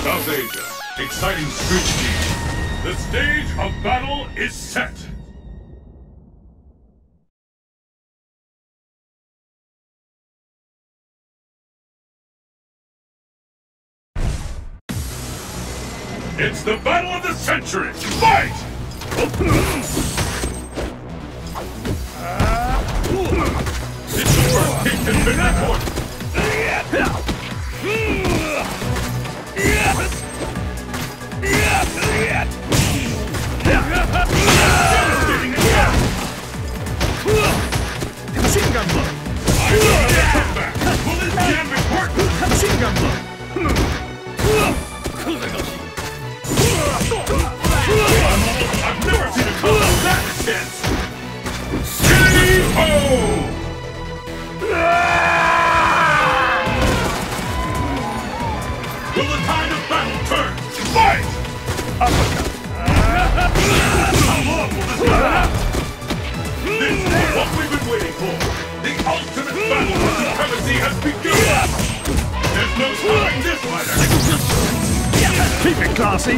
South Asia, exciting street team. The stage of battle is set. It's the battle of the century! Fight! It's the first kick has been recorded! Devastating attack! Machine gun blow! I will get comeback! Will this gambit work? Machine gun blow! I've never seen a combo that intense! K.O. Will the tide of battle turn? Fight! Uppercut! How long will this go on? This is what we've been waiting for! The ultimate battle for supremacy has begun! There's no stopping this fighter! Keep it classy!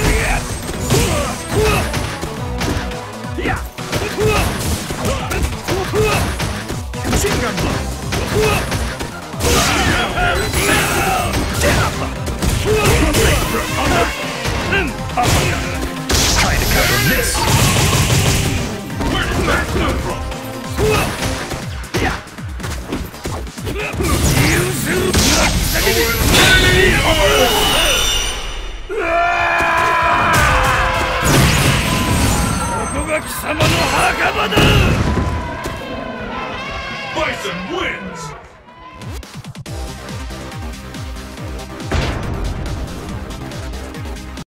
Machine gun blow! Try to cover this! Where did that come from? Bison wins!